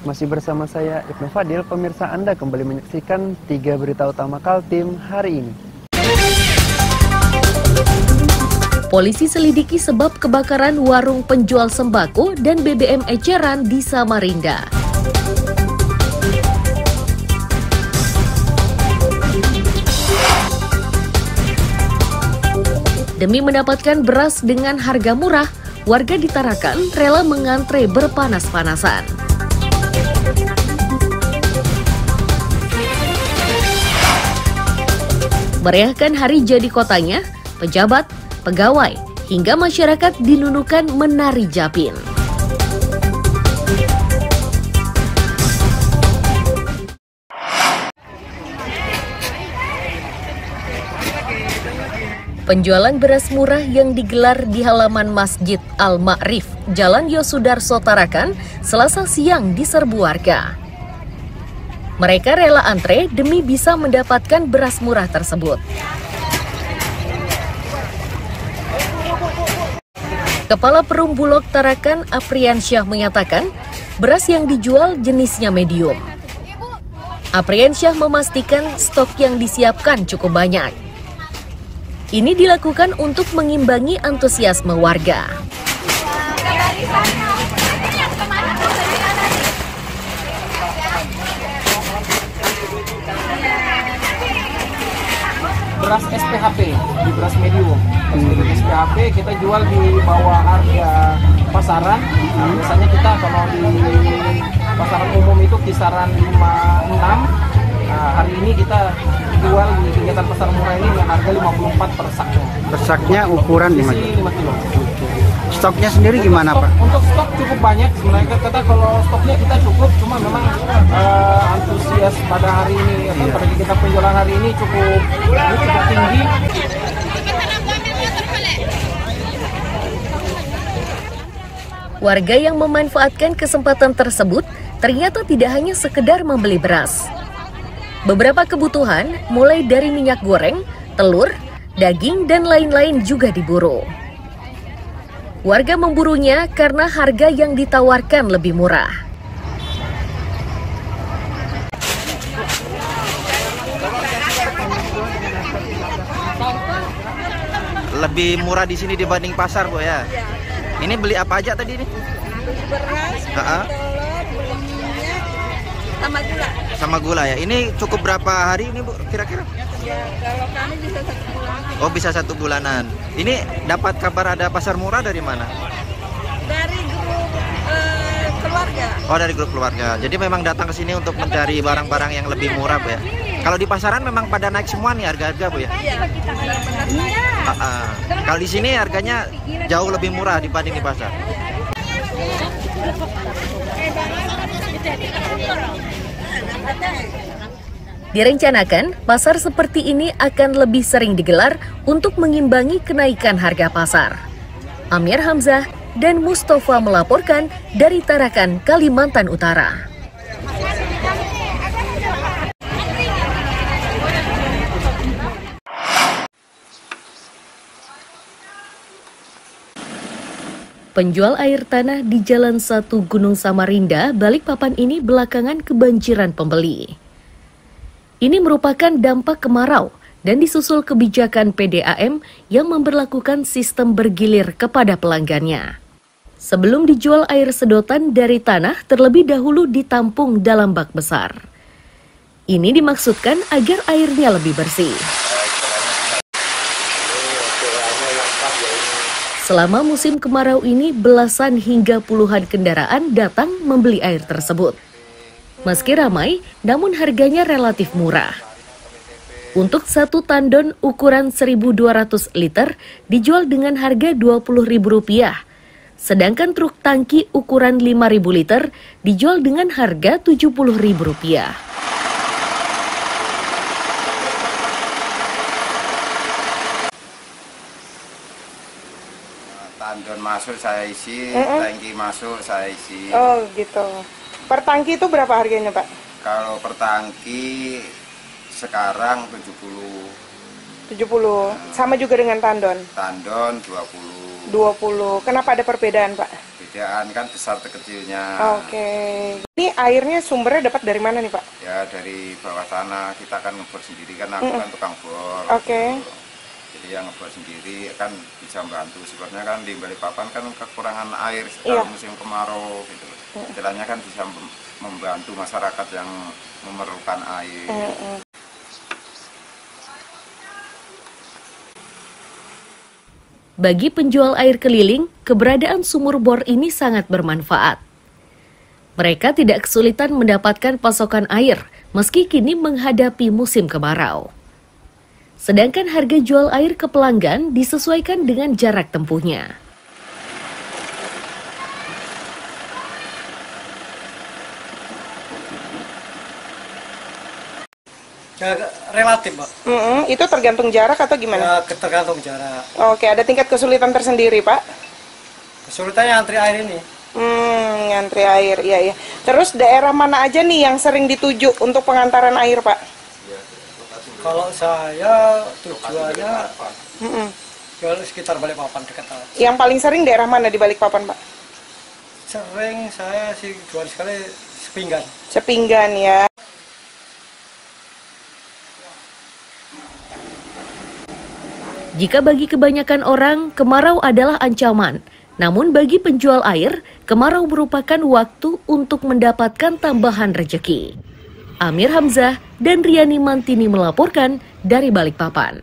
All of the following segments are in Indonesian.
Masih bersama saya Ibnu Fadil, pemirsa Anda kembali menyaksikan 3 berita utama Kaltim hari ini. Polisi selidiki sebab kebakaran warung penjual sembako dan BBM eceran di Samarinda. Demi mendapatkan beras dengan harga murah, warga di Tarakan rela mengantre berpanas-panasan. Meriahkan hari jadi kotanya, pejabat, pegawai, hingga masyarakat dinunukan menari japin. Penjualan beras murah yang digelar di halaman Masjid Al-Ma'rif, Jalan Yosudarso Tarakan, Selasa siang diserbu warga. Mereka rela antre demi bisa mendapatkan beras murah tersebut. Kepala Perum Bulog Tarakan Apriansyah menyatakan, beras yang dijual jenisnya medium. Apriansyah memastikan stok yang disiapkan cukup banyak. Ini dilakukan untuk mengimbangi antusiasme warga. Beras SPHP, di beras medium. SPHP kita jual di bawah harga pasaran. Nah, biasanya kita kalau di pasaran umum itu kisaran 56. Nah, hari ini kita jual di kegiatan pasar murah ini dengan harga 54 per saknya. Per saknya ukuran 5 kilo. Stoknya sendiri gimana, Pak? Untuk stok cukup banyak. Sebenarnya kata kalau stoknya kita cukup, cuma memang antusias pada hari ini, pada kegiatan penjualan hari ini cukup tinggi. Warga yang memanfaatkan kesempatan tersebut ternyata tidak hanya sekedar membeli beras. Beberapa kebutuhan, mulai dari minyak goreng, telur, daging, dan lain-lain juga diburu. Warga memburunya karena harga yang ditawarkan lebih murah. Lebih murah di sini dibanding pasar, Bu ya. Ini beli apa aja tadi ini? Beras, telur, minyak, sama gula. Sama gula ya. Ini cukup berapa hari ini, Bu, kira-kira? Ya, kalau kami bisa 1 bulan. Oh, bisa 1 bulanan. Ini dapat kabar ada pasar murah dari mana? Dari grup keluarga. Oh, dari grup keluarga. Jadi memang datang ke sini untuk mencari barang-barang yang lebih murah, Bu ya. Kalau di pasaran memang pada naik semua nih harga-harga, Bu ya? Iya, benar-benar naik. Kalau di sini harganya jauh lebih murah dibanding di pasar. Direncanakan, pasar seperti ini akan lebih sering digelar untuk mengimbangi kenaikan harga pasar. Amir Hamzah dan Mustafa melaporkan dari Tarakan, Kalimantan Utara. Penjual air tanah di Jalan 1 Gunung Samarinda, Balikpapan ini belakangan kebanjiran pembeli. Ini merupakan dampak kemarau dan disusul kebijakan PDAM yang memberlakukan sistem bergilir kepada pelanggannya. Sebelum dijual air sedotan dari tanah terlebih dahulu ditampung dalam bak besar. Ini dimaksudkan agar airnya lebih bersih. Selama musim kemarau ini, belasan hingga puluhan kendaraan datang membeli air tersebut. Meski ramai, namun harganya relatif murah. Untuk 1 tandon ukuran 1.200 liter dijual dengan harga Rp20.000. Sedangkan truk tangki ukuran 5.000 liter dijual dengan harga Rp70.000. Tandon masuk saya isi, tangki masuk saya isi. Oh gitu. Per tangki itu berapa harganya, Pak? Kalau per tangki sekarang 70. 70. Sama juga dengan tandon? Tandon 20. 20. Kenapa ada perbedaan, Pak? perbedaan kan besar kecilnya. Oke. Ini airnya sumbernya dapat dari mana nih Pak? Ya dari bawah tanah, kita kan ngebor sendiri kan, aku kan tukang bor. Oke. Jadi yang ngebor sendiri kan bisa membantu. Sebabnya kan di Balikpapan kan kekurangan air Iya. kalau musim kemarau gitu. Istilahnya kan bisa membantu masyarakat yang memerlukan air. Bagi penjual air keliling, keberadaan sumur bor ini sangat bermanfaat. Mereka tidak kesulitan mendapatkan pasokan air, meski kini menghadapi musim kemarau. Sedangkan harga jual air ke pelanggan disesuaikan dengan jarak tempuhnya. Ya, relatif, Pak. Itu tergantung jarak atau gimana? Ya, tergantung jarak. Oke, ada tingkat kesulitan tersendiri Pak? Kesulitannya antri air ini. Ngantri air, iya. Terus daerah mana aja nih yang sering dituju untuk pengantaran air Pak? Kalau saya tujuannya ya sekitar Balikpapan dekat. Yang paling sering daerah mana di Balikpapan Pak? Sering saya sih 2 hari sekali Sepinggan. Sepinggan ya. Jika bagi kebanyakan orang, kemarau adalah ancaman. Namun bagi penjual air, kemarau merupakan waktu untuk mendapatkan tambahan rejeki. Amir Hamzah dan Riani Mantini melaporkan dari Balikpapan.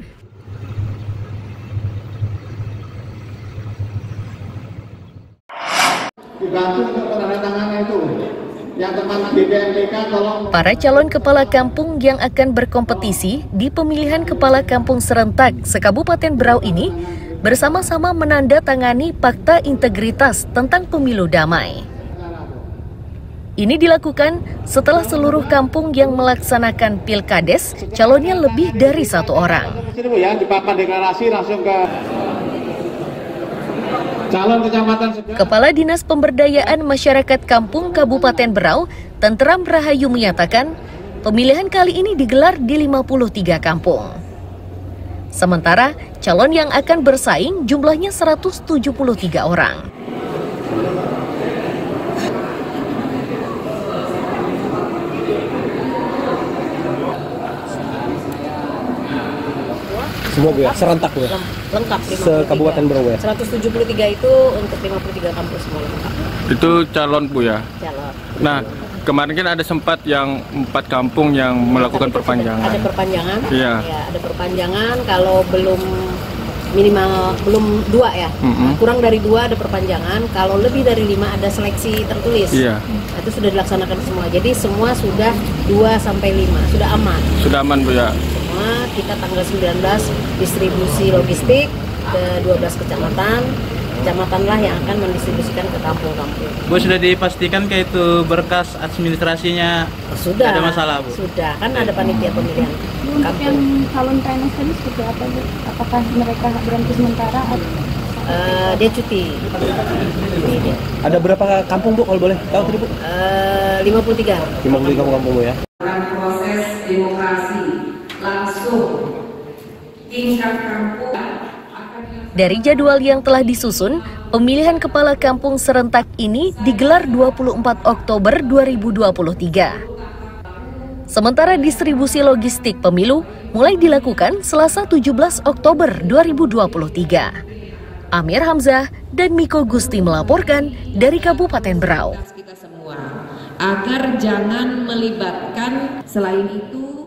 Para calon kepala kampung yang akan berkompetisi di pemilihan kepala kampung serentak se-Kabupaten Berau ini bersama-sama menandatangani Fakta Integritas tentang Pemilu Damai. Ini dilakukan setelah seluruh kampung yang melaksanakan Pilkades calonnya lebih dari 1 orang. Kepala Dinas Pemberdayaan Masyarakat Kampung Kabupaten Berau, Tenteram Rahayu menyatakan, pemilihan kali ini digelar di 53 kampung. Sementara, calon yang akan bersaing jumlahnya 173 orang. Semua Bu ya, serentak Bu ya? Lengkap, se-Kabupaten Berau ya? 173 itu untuk 53 kampus semua lengkap. Itu calon Bu ya? Calon. Nah, kemarin kan ada sempat yang 4 kampung yang melakukan perpanjangan. Ada perpanjangan? Iya. Ya, ada perpanjangan kalau belum minimal, belum 2 ya. Kurang dari 2 ada perpanjangan, kalau lebih dari 5 ada seleksi tertulis. Iya. Itu sudah dilaksanakan semua, jadi semua sudah 2 sampai 5, sudah aman. Sudah aman Bu ya? Semua kita tanggal 19 distribusi logistik ke 12 kecamatan. Kecamatan lah yang akan mendistribusikan ke kampung-kampung. Bu, sudah dipastikan kayak itu berkas administrasinya? Sudah. Ada masalah Bu? Sudah, kan ada panitia pemilihan kampung. Yang calon PNS tadi seperti apa Bu? Apakah mereka berhenti sementara? Dia cuti. Ada berapa kampung Bu kalau boleh tahu tadi Bu? 53. 53 kampung Bu ya. Proses demokrasi langsung tingkat kampung. Dari jadwal yang telah disusun, pemilihan kepala kampung serentak ini digelar 24 Oktober 2023. Sementara distribusi logistik pemilu mulai dilakukan Selasa 17 Oktober 2023. Amir Hamzah dan Miko Gusti melaporkan dari Kabupaten Berau. Agar jangan melibatkan, selain itu